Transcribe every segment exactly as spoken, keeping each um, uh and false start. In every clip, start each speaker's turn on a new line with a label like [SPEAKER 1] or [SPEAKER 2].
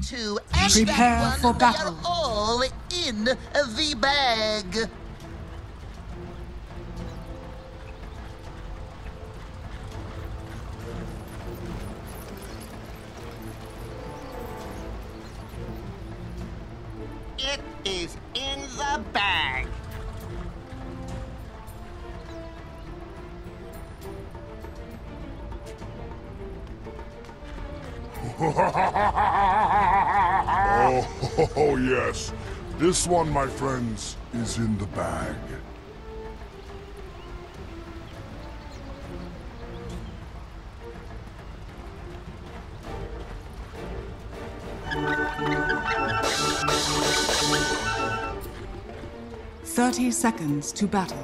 [SPEAKER 1] two, and
[SPEAKER 2] Prepare
[SPEAKER 1] that
[SPEAKER 2] for
[SPEAKER 1] one,
[SPEAKER 2] battle.
[SPEAKER 1] they are all in the bag.
[SPEAKER 3] It is in the bag.
[SPEAKER 4] oh, oh, yes. This one, my friends, is in the bag.
[SPEAKER 2] Thirty seconds to battle.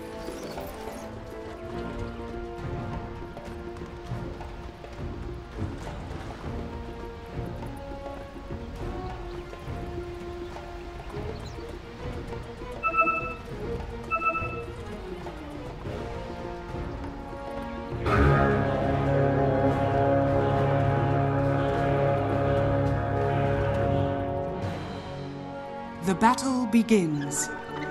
[SPEAKER 2] The battle begins.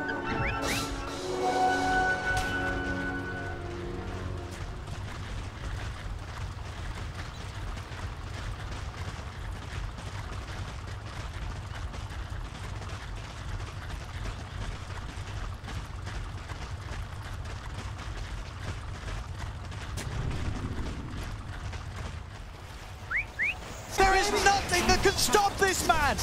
[SPEAKER 5] There is nothing that can stop this man!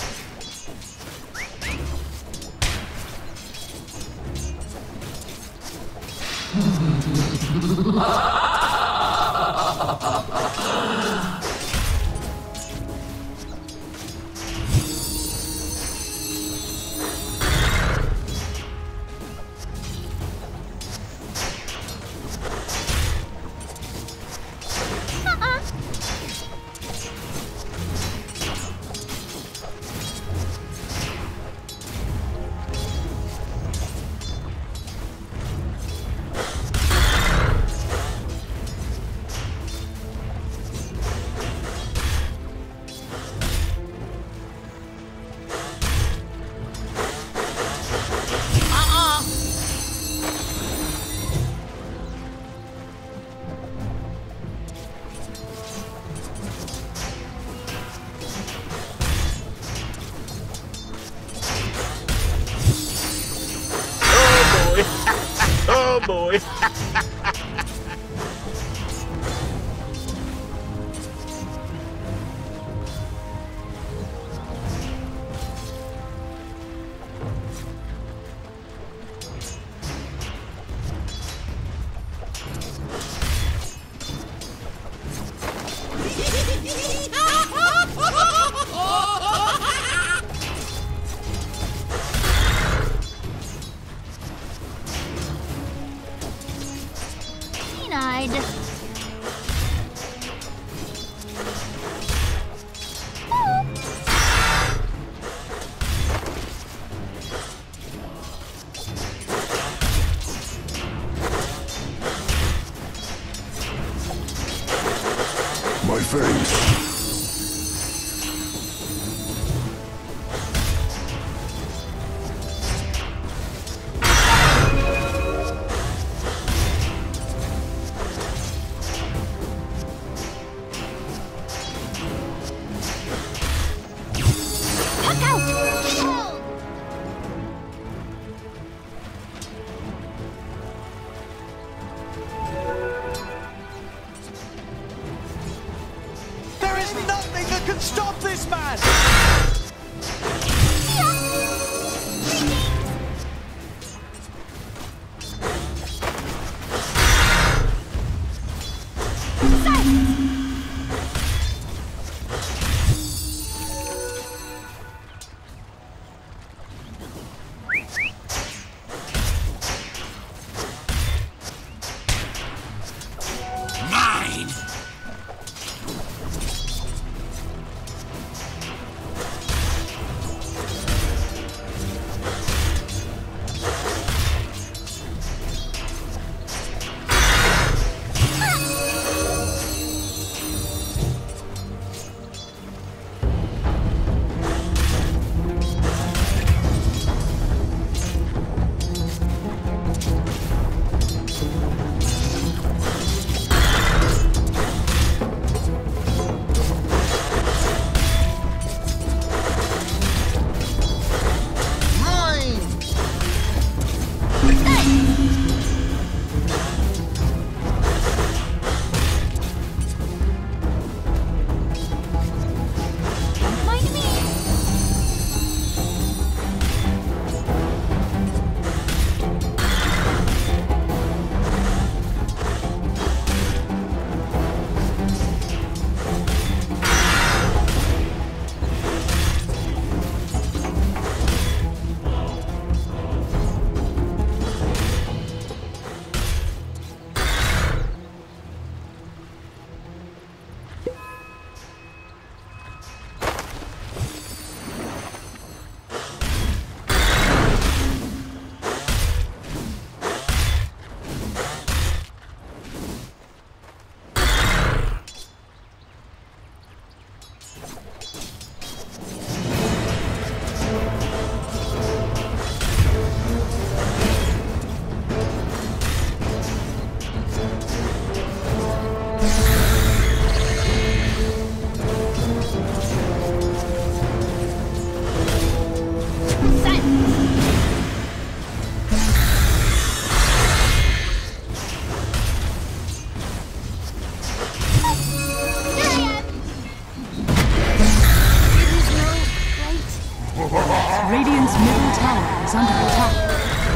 [SPEAKER 3] Oh boy.
[SPEAKER 4] My face.
[SPEAKER 5] Nothing that can stop this man!
[SPEAKER 3] Mine!
[SPEAKER 2] Radiant's middle tower is under attack.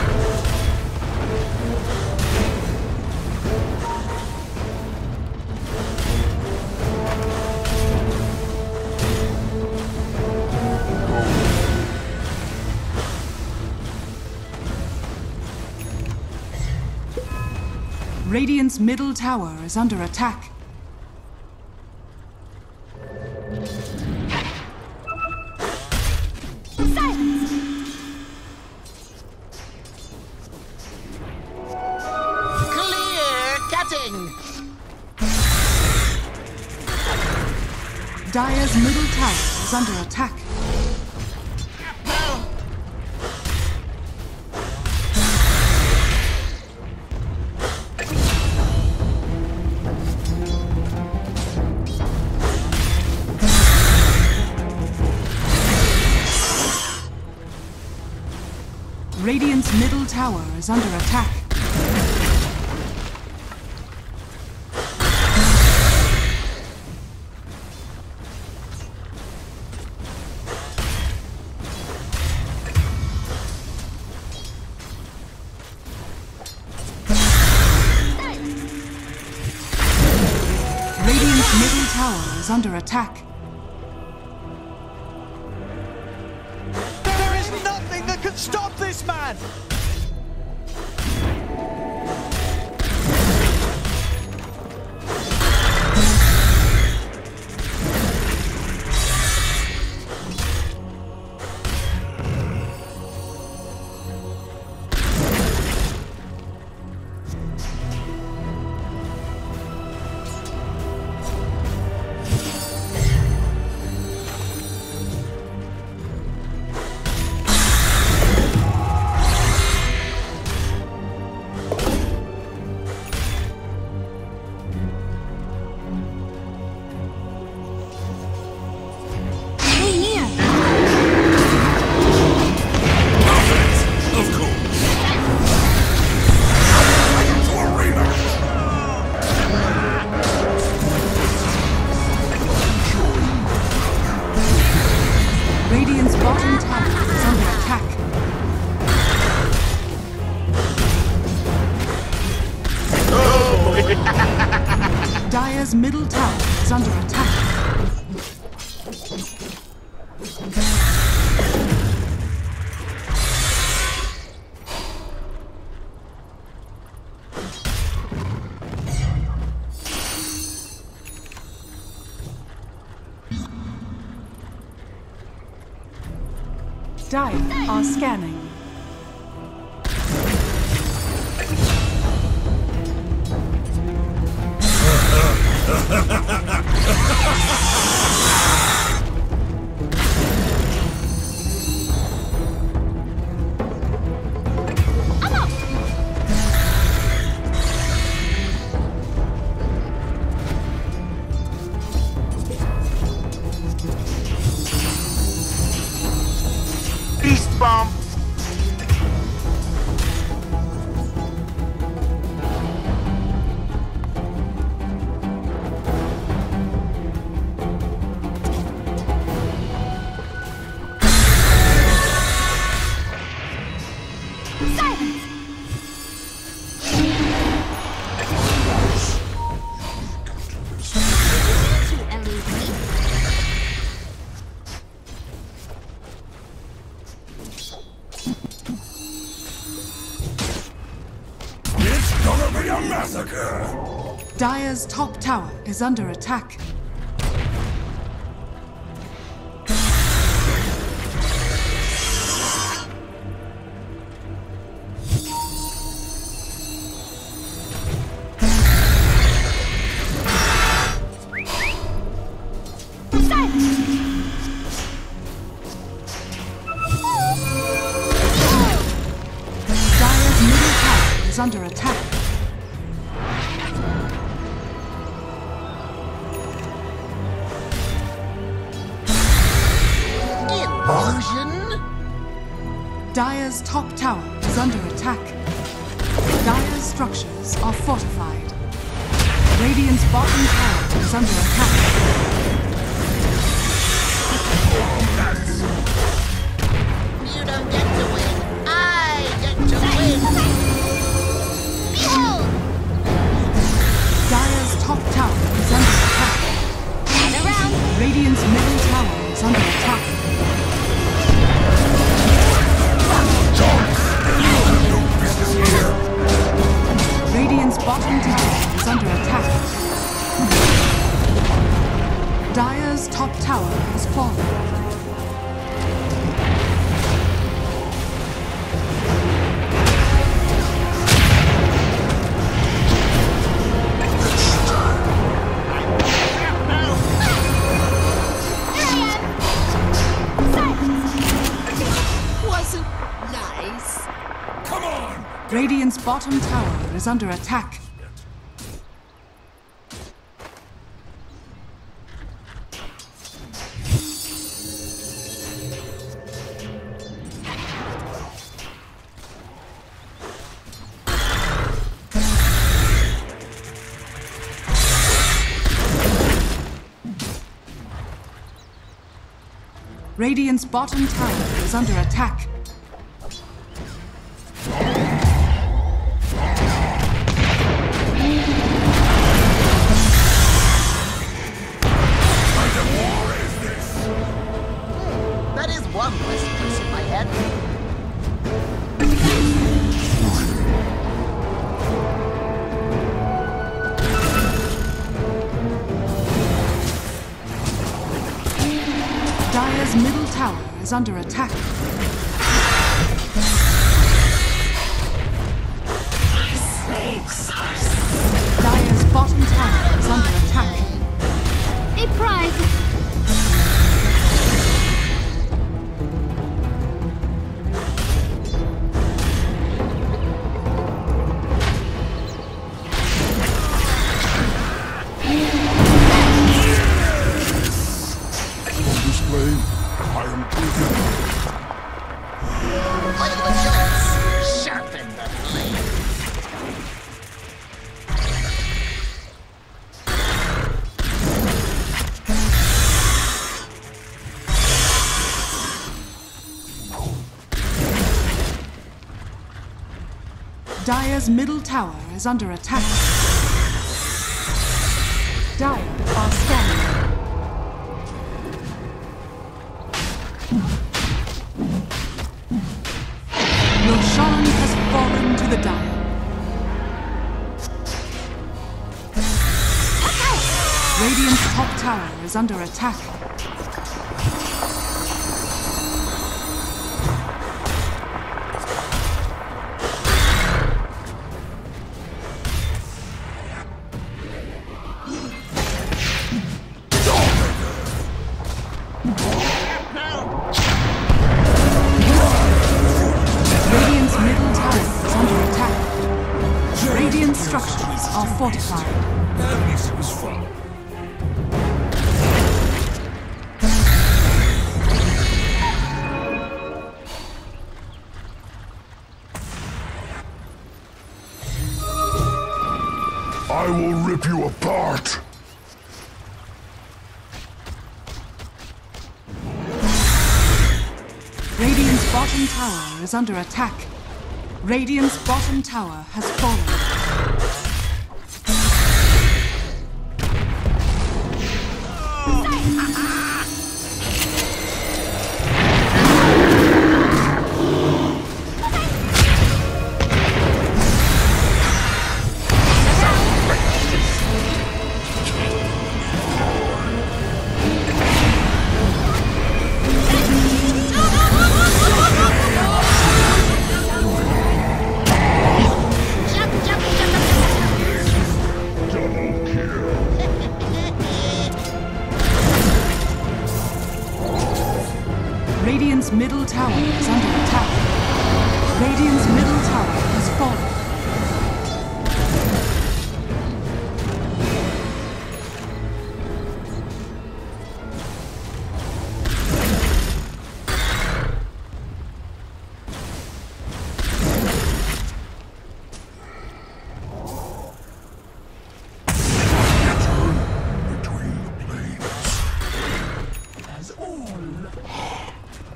[SPEAKER 2] Radiant's middle tower is under attack. Dire's middle tower is under attack. Radiant's middle tower is under attack. Middle tower is under attack.
[SPEAKER 5] There is nothing that can stop this man!
[SPEAKER 2] Dire's middle tower is under attack. Dire are scanning.
[SPEAKER 3] Beast bomb.
[SPEAKER 2] Dire's top tower is under attack.
[SPEAKER 6] Silence!
[SPEAKER 2] under attack.
[SPEAKER 1] Illusion?
[SPEAKER 2] Dire's top tower is under attack. Dire's structures are fortified. Radiant's bottom tower is under attack.
[SPEAKER 1] You don't get to win. I get to win. Behold!
[SPEAKER 2] Dire's top tower is under attack.
[SPEAKER 6] And around.
[SPEAKER 2] Radiant's middle tower is under attack. Radiant's bottom tower is under attack. Dire's top tower has fallen. Radiant's bottom tower is under attack. Radiant's bottom tower is under attack. Dire's middle tower is under attack. Dire's bottom tower is under attack.
[SPEAKER 6] A prize. Dire's middle tower is under attack. Dire are scanning. Roshan has fallen to the Dire. Radiant's top tower is under attack. Fortified.
[SPEAKER 7] At least it was fun.
[SPEAKER 4] I will rip you apart.
[SPEAKER 2] Radiant's bottom tower is under attack. Radiant's bottom tower has fallen. Radiant's middle tower is under attack. Radiant's middle tower has fallen.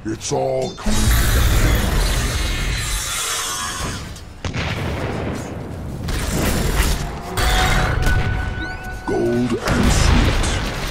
[SPEAKER 4] It's all clean. Gold and sweet.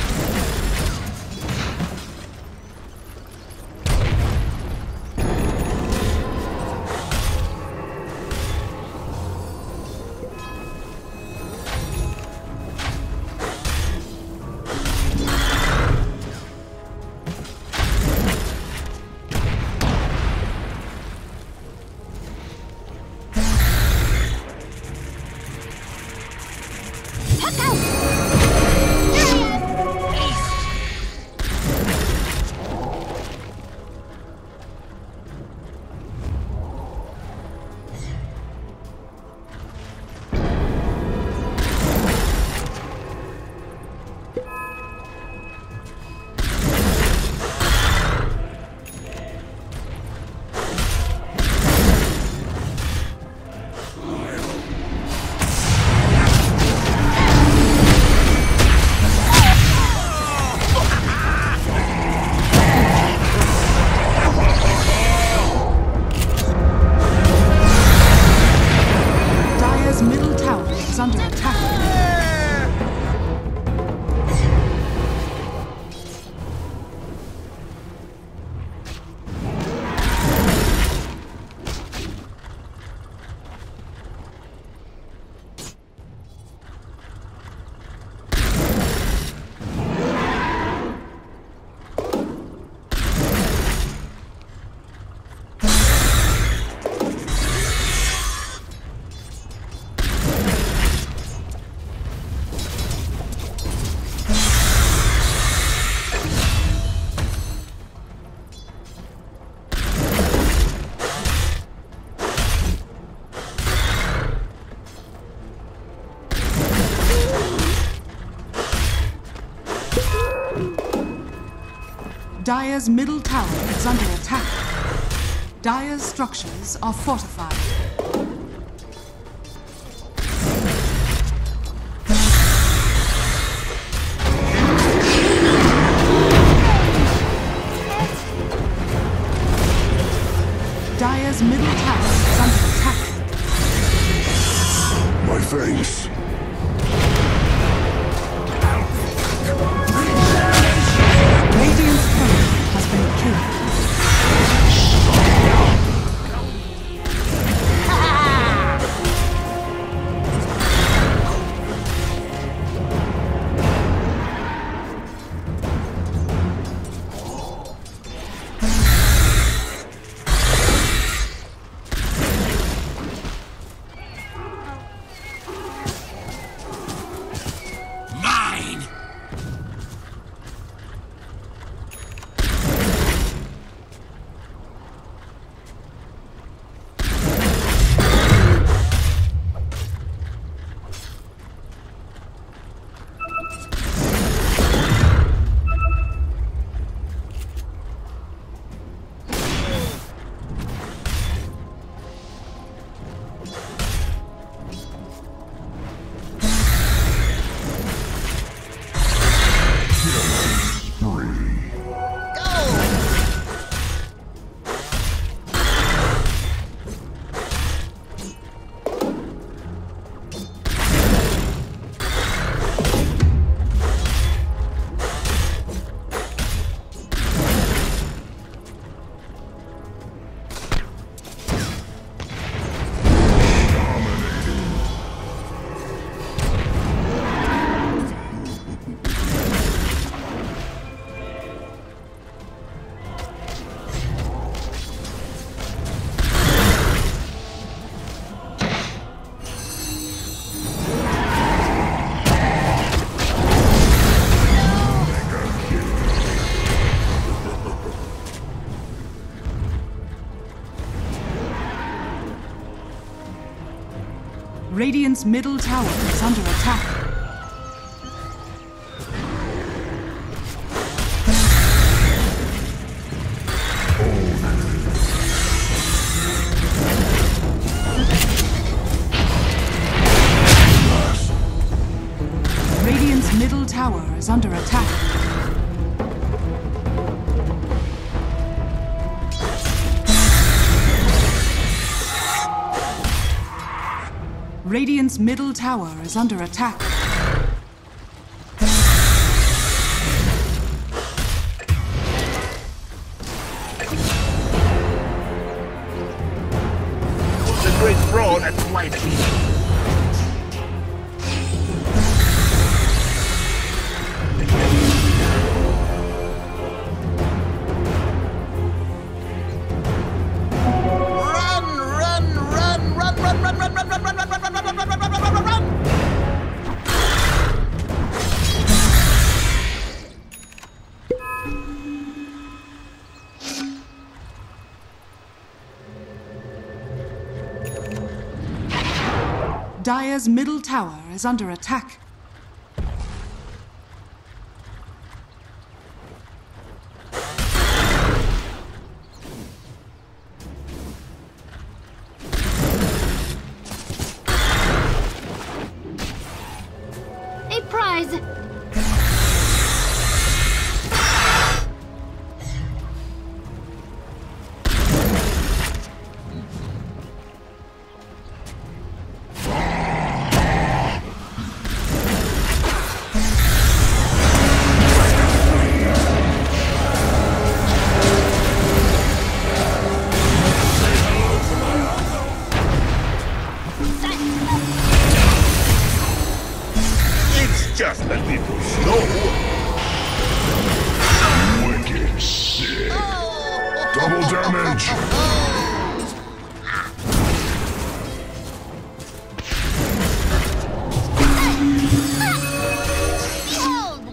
[SPEAKER 2] Dire's middle tower is under attack. Dire's structures are fortified. Dire's middle tower is under attack.
[SPEAKER 4] My thanks.
[SPEAKER 2] Radiant's turret has been killed. Radiant's middle tower is under attack. Radiant's middle tower is under attack. Radiant's middle tower is under attack.
[SPEAKER 3] The great fraud at flight.
[SPEAKER 2] Dire's middle tower is under attack.
[SPEAKER 8] A prize!
[SPEAKER 3] Just a little slow.
[SPEAKER 4] Wicked sick. Double damage.
[SPEAKER 8] Behold!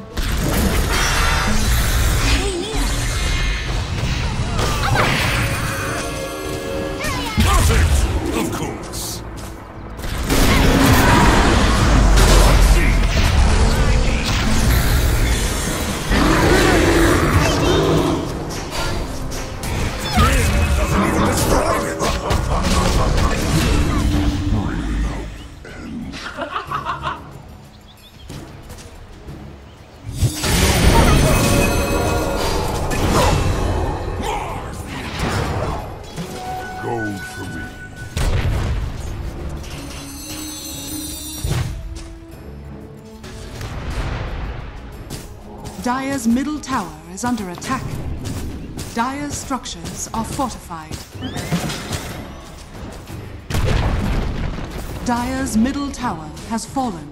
[SPEAKER 7] Perfect! Of course.
[SPEAKER 4] Gold for me.
[SPEAKER 2] Dire's middle tower is under attack. Dire's structures are fortified. Dire's middle tower has fallen.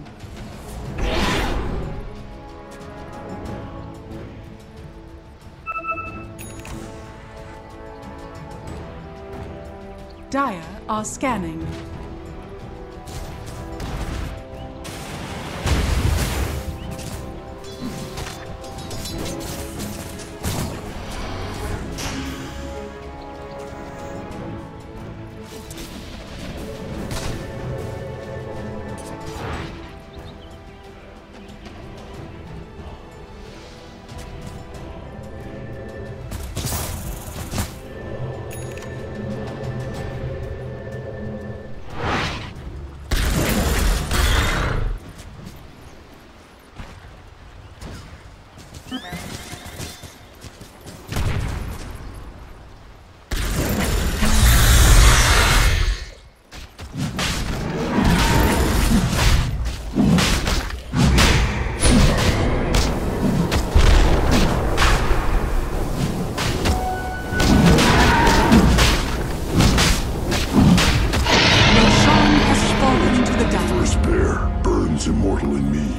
[SPEAKER 2] Dire are scanning.
[SPEAKER 4] Immortal in me.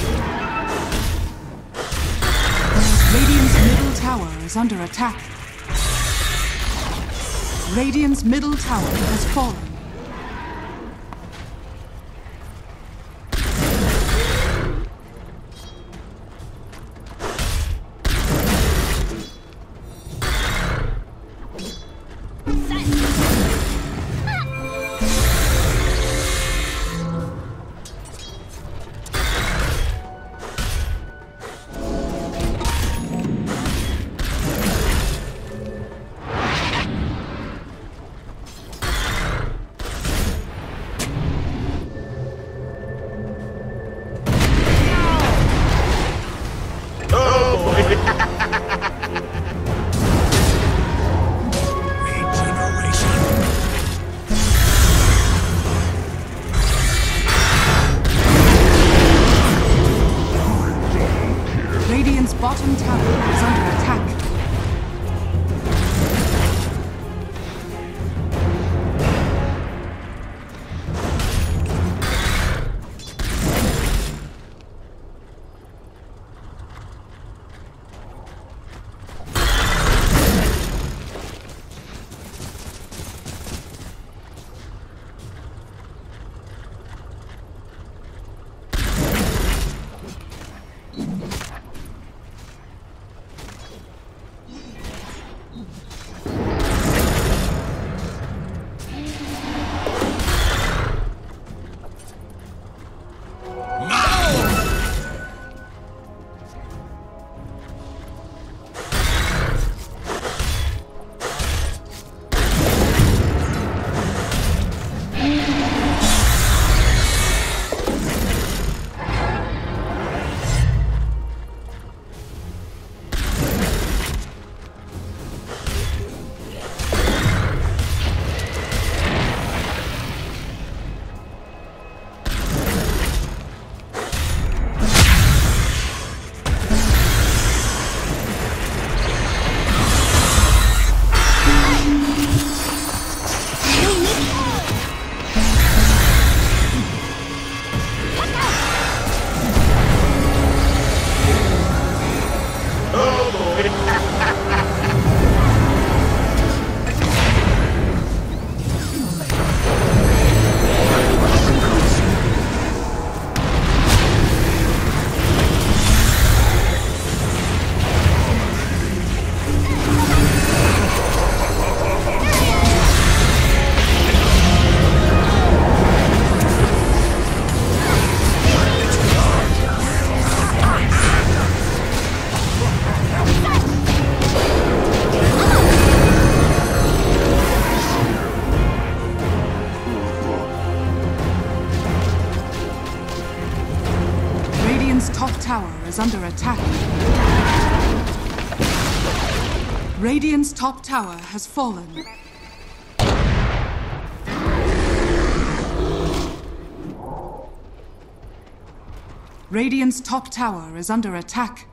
[SPEAKER 2] Radiant's middle tower is under attack. Radiant's middle tower has fallen. Bottom tower is under attack. Is under attack. Radiant's top tower has fallen. Radiant's top tower is under attack.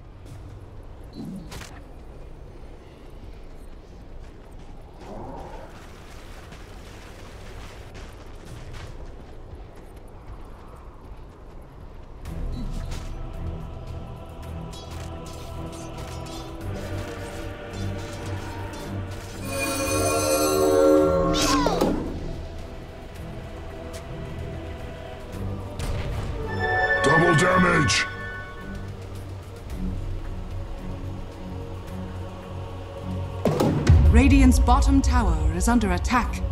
[SPEAKER 4] Double damage!
[SPEAKER 2] Radiant's bottom tower is under attack.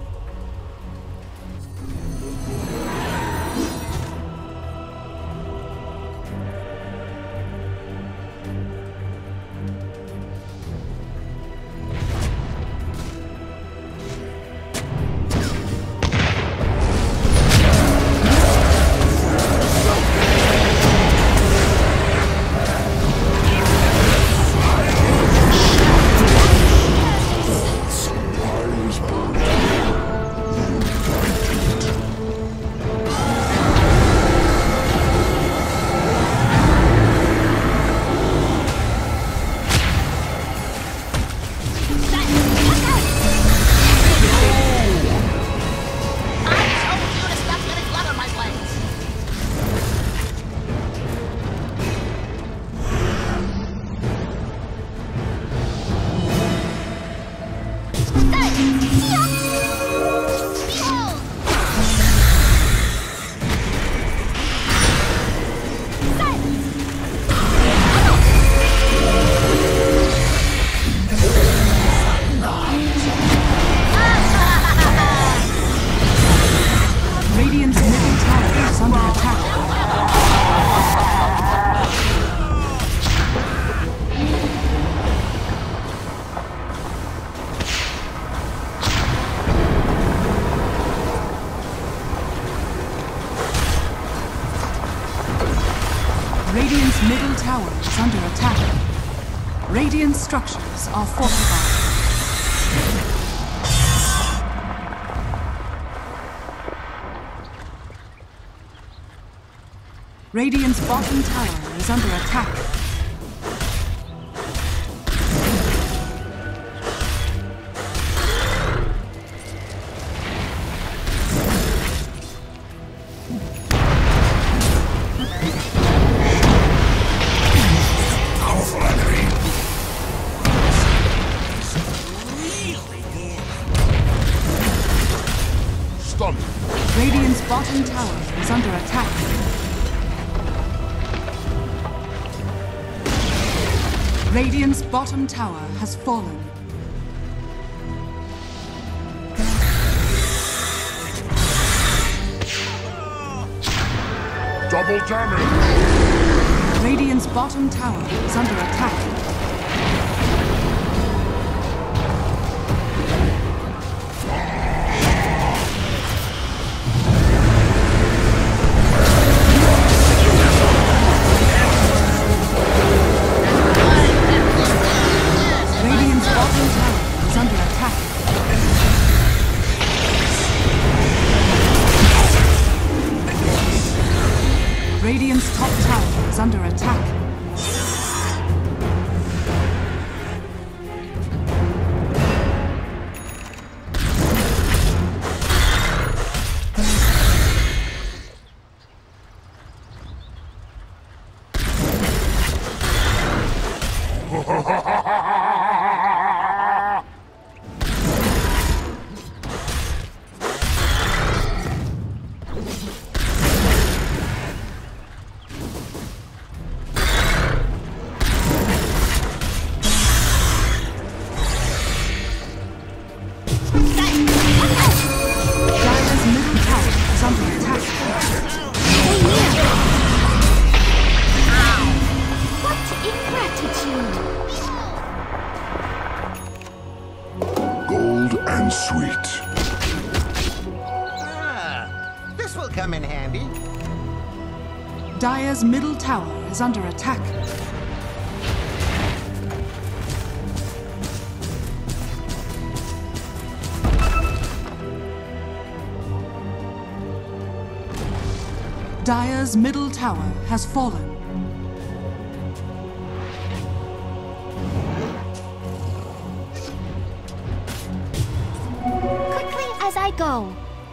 [SPEAKER 2] Radiant's middle tower is under attack. Radiant structures are fortified. Radiant's bottom tower is under attack. Radiant's bottom tower is under attack. Radiant's bottom tower has fallen.
[SPEAKER 4] Double damage!
[SPEAKER 2] Radiant's bottom tower is under attack. Radiant's top tower is under attack. Dire's middle tower is under attack. Dire's middle tower has fallen.
[SPEAKER 8] Quickly as I go.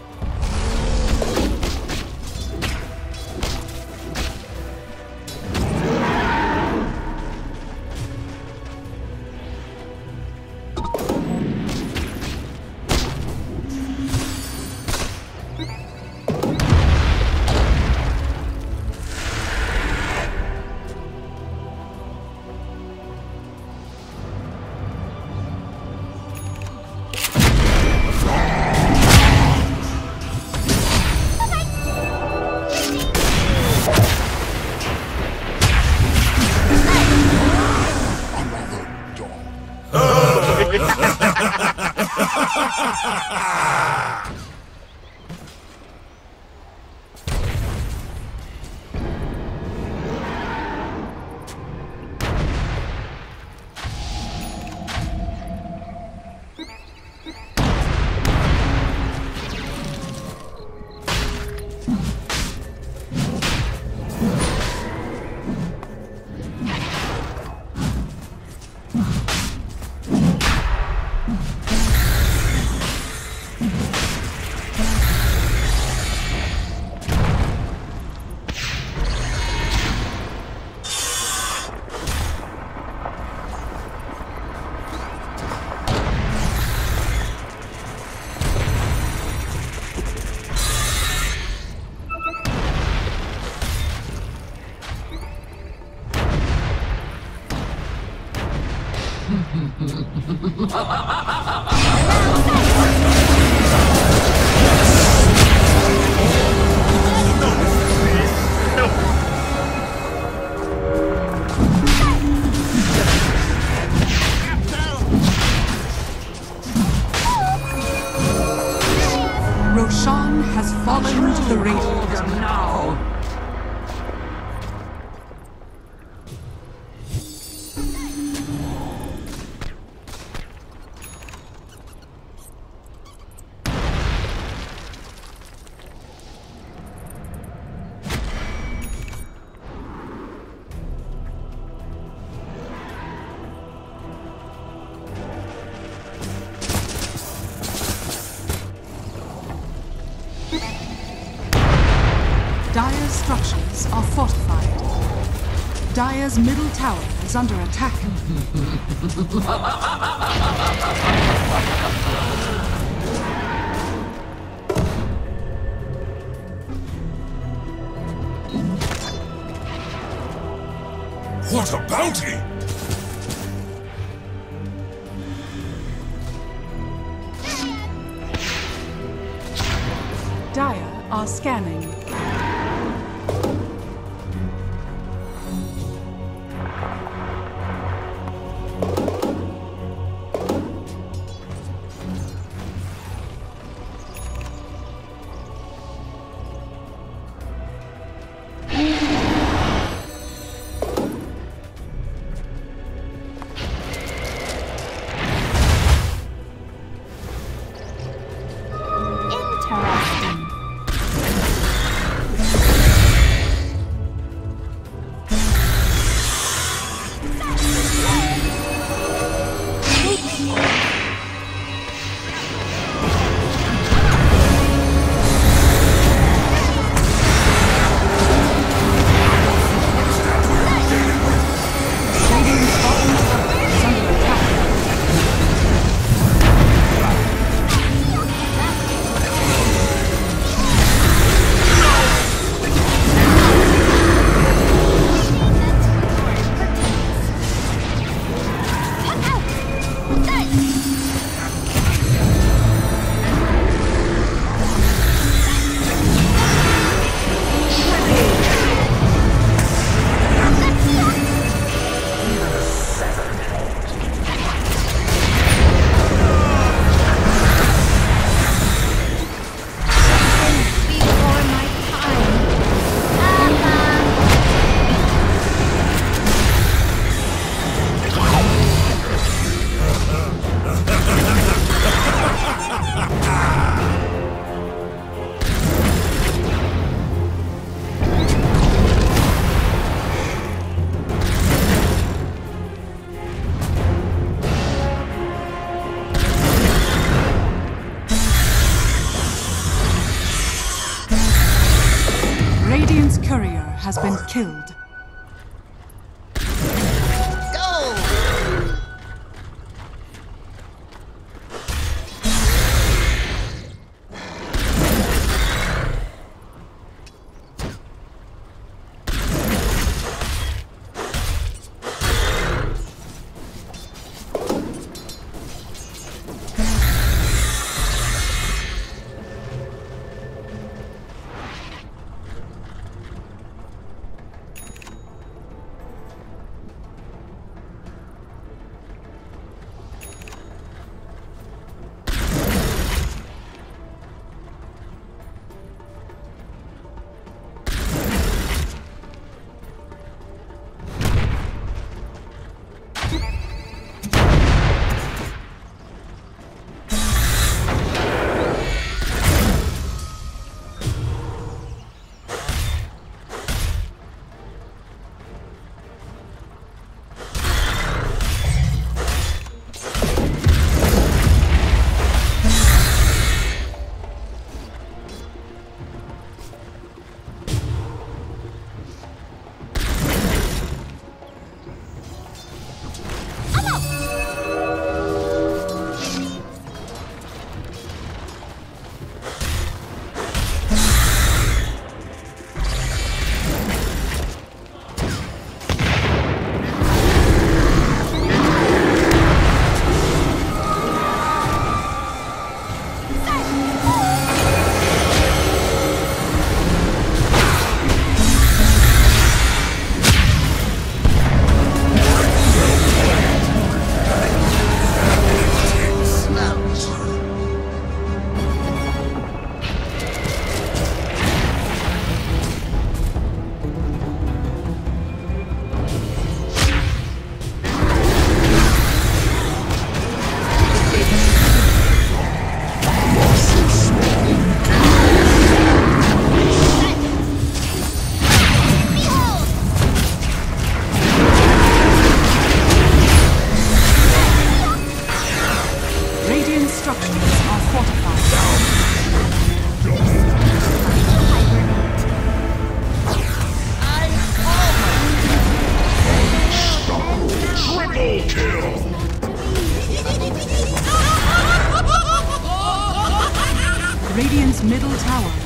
[SPEAKER 2] Roshan has fallen to the Radiant. Dire's structures are fortified. Dire's middle tower is under attack.
[SPEAKER 7] What a bounty!
[SPEAKER 2] Dire are scanning. Radiant's courier has been killed.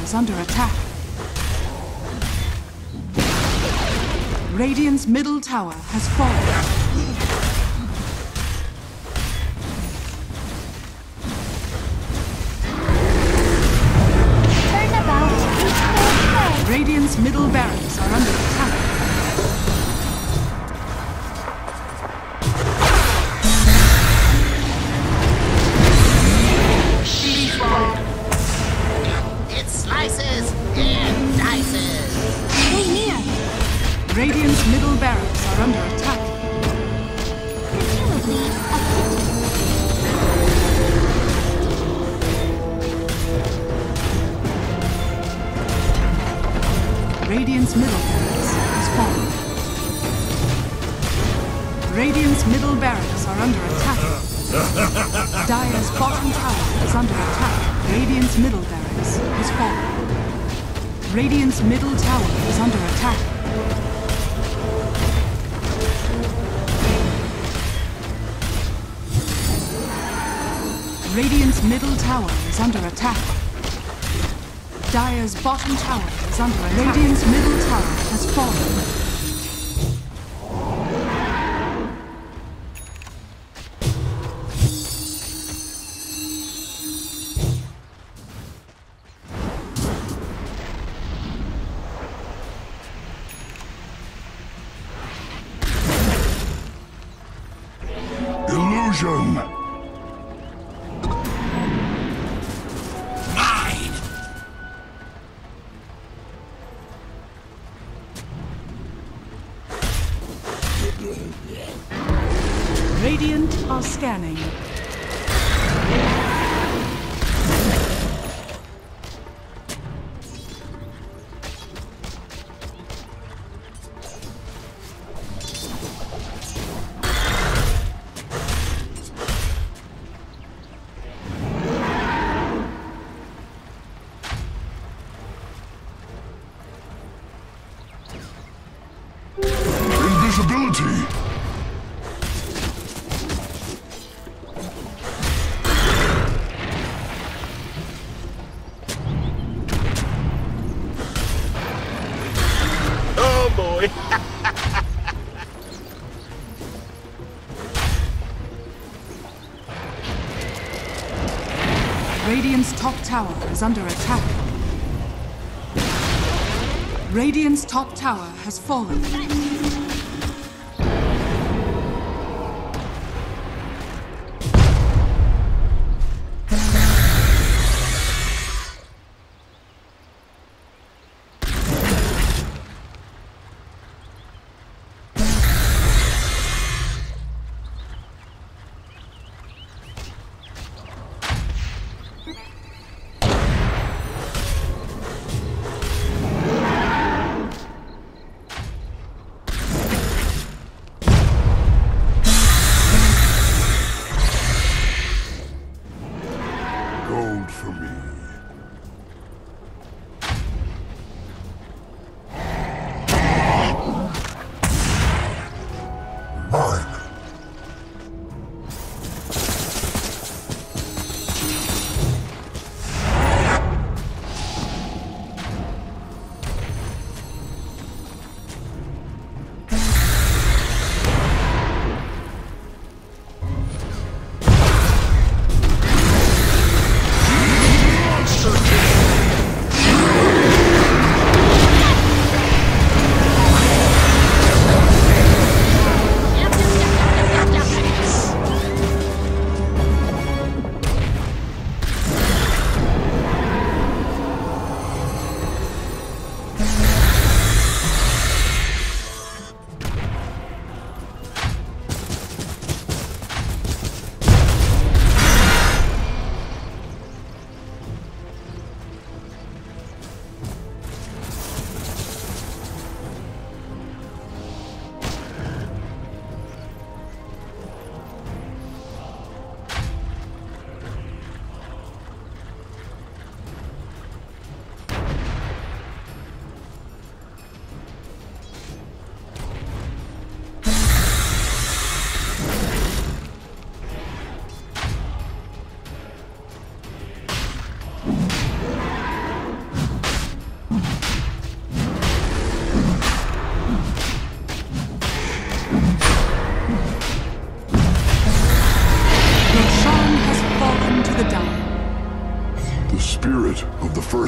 [SPEAKER 2] is under attack. Radiant's middle tower has fallen.
[SPEAKER 8] Turnabout.
[SPEAKER 2] Radiant's middle barracks are under attack.
[SPEAKER 1] It slices and dices.
[SPEAKER 8] Stay near.
[SPEAKER 2] Radiant's middle barracks are under attack.
[SPEAKER 8] Presumably, a
[SPEAKER 2] Radiant's middle barracks has fallen. Radiant's middle barracks are under attack. Dire's bottom tower is under attack. Radiant's middle barracks has fallen. Radiant's middle tower is under attack. Radiant's middle tower is under attack. Dire's bottom tower is under attack. Radiant's middle tower has fallen.
[SPEAKER 4] Illusion!
[SPEAKER 2] Radiant are scanning.
[SPEAKER 4] Invisibility!
[SPEAKER 3] Oh boy!
[SPEAKER 2] Radiant's top tower is under attack. Radiant's top tower has fallen.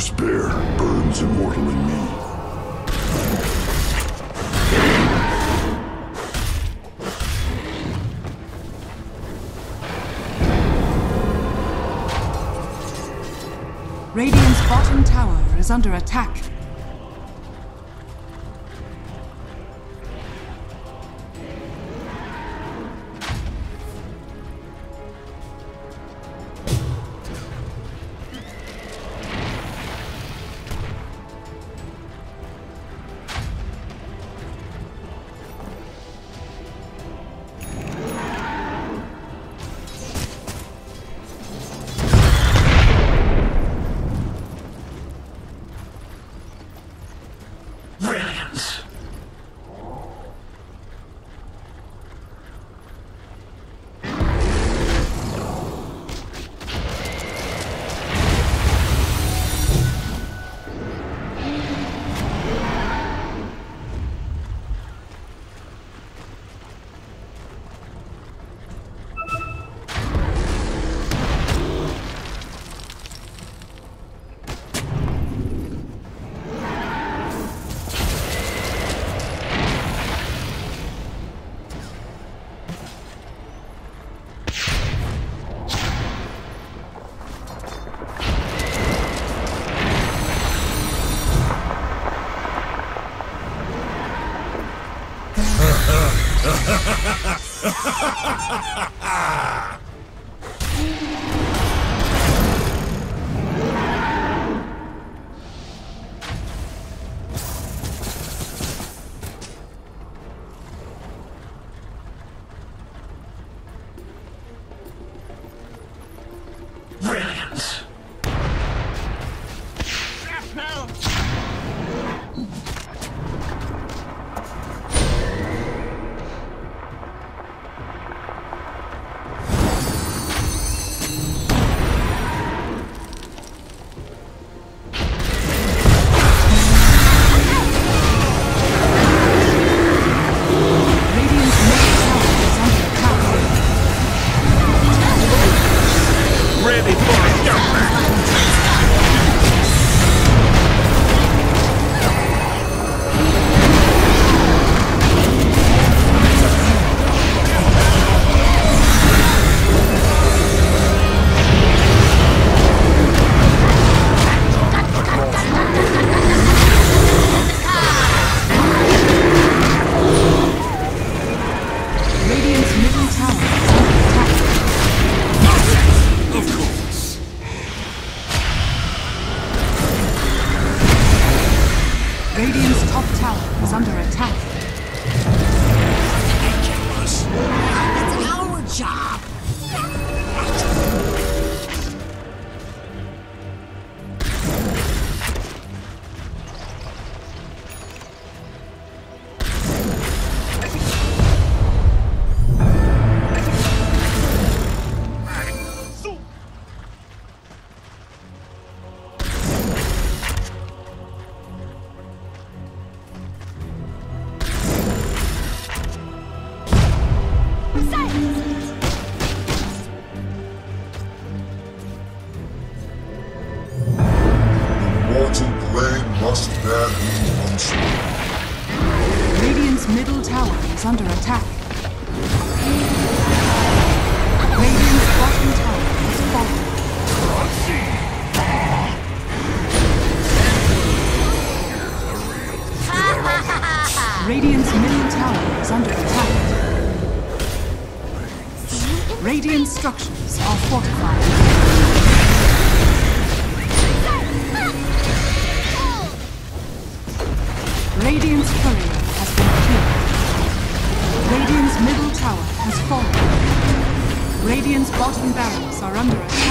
[SPEAKER 4] despair burns immortal in me.
[SPEAKER 2] Radiant's bottom tower is under attack. Radiant's top tower is under attack.
[SPEAKER 1] That's our job.
[SPEAKER 2] Radiant's middle tower is under attack. Radiant's bottom tower has fallen. Radiant's middle tower is under attack. Radiant structures are fortified. Radiant's courier has been killed. Radiant's middle tower has fallen. Radiant's bottom barracks are under attack.